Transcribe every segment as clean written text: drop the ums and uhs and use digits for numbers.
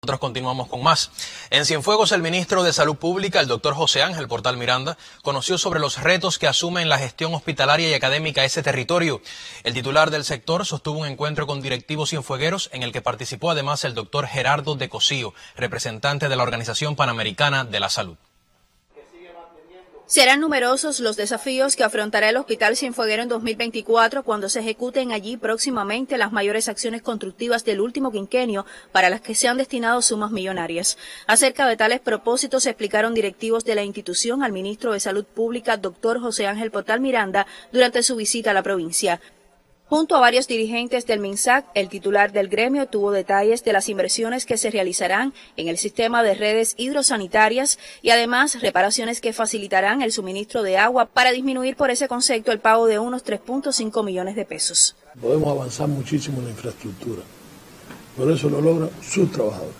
Nosotros continuamos con más. En Cienfuegos, el ministro de Salud Pública, el doctor José Ángel Portal Miranda, conoció sobre los retos que asume en la gestión hospitalaria y académica ese territorio. El titular del sector sostuvo un encuentro con directivos cienfuegueros en el que participó además el doctor Gerardo de Cosío, representante de la Organización Panamericana de la Salud. Serán numerosos los desafíos que afrontará el Hospital Cienfueguero en 2024 cuando se ejecuten allí próximamente las mayores acciones constructivas del último quinquenio para las que se han destinado sumas millonarias. Acerca de tales propósitos explicaron directivos de la institución al ministro de Salud Pública, doctor José Ángel Portal Miranda, durante su visita a la provincia. Junto a varios dirigentes del MINSAC, el titular del gremio tuvo detalles de las inversiones que se realizarán en el sistema de redes hidrosanitarias y además reparaciones que facilitarán el suministro de agua para disminuir por ese concepto el pago de unos 3.5 millones de pesos. Podemos avanzar muchísimo en la infraestructura, por eso lo logran sus trabajadores.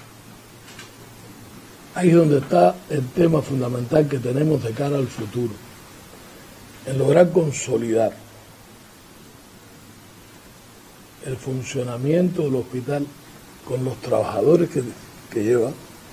Ahí es donde está el tema fundamental que tenemos de cara al futuro, en lograr consolidar el funcionamiento del hospital con los trabajadores que lleva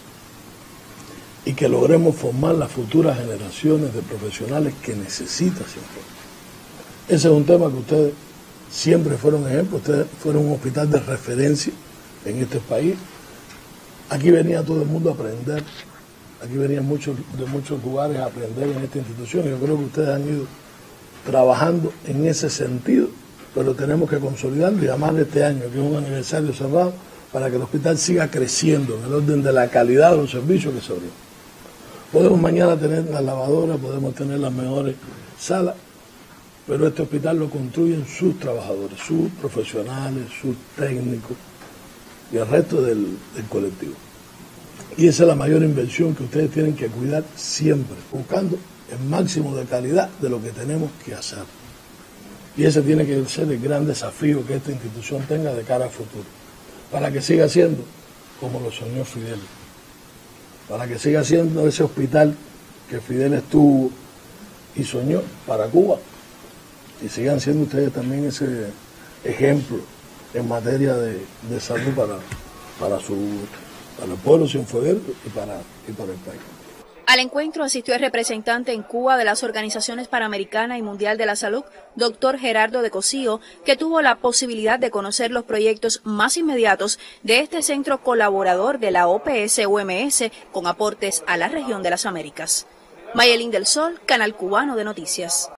y que logremos formar las futuras generaciones de profesionales que necesita Cienfuegos. Ese es un tema que ustedes siempre fueron ejemplo, ustedes fueron un hospital de referencia en este país. Aquí venía todo el mundo a aprender, aquí venían de muchos lugares a aprender en esta institución y yo creo que ustedes han ido trabajando en ese sentido, pero tenemos que consolidarlo y además de este año, que es un aniversario cerrado, para que el hospital siga creciendo en el orden de la calidad de los servicios que se brindan. Podemos mañana tener las lavadoras, podemos tener las mejores salas, pero este hospital lo construyen sus trabajadores, sus profesionales, sus técnicos y el resto del colectivo. Y esa es la mayor inversión que ustedes tienen que cuidar siempre, buscando el máximo de calidad de lo que tenemos que hacer. Y ese tiene que ser el gran desafío que esta institución tenga de cara al futuro, para que siga siendo como lo soñó Fidel, para que siga siendo ese hospital que Fidel estuvo y soñó para Cuba, y sigan siendo ustedes también ese ejemplo en materia de salud para el pueblo cienfueguero y para el país. Al encuentro asistió el representante en Cuba de las Organizaciones Panamericana y Mundial de la Salud, doctor Gerardo de Cosío, que tuvo la posibilidad de conocer los proyectos más inmediatos de este centro colaborador de la OPS-UMS con aportes a la región de las Américas. Mayelín del Sol, Canal Cubano de Noticias.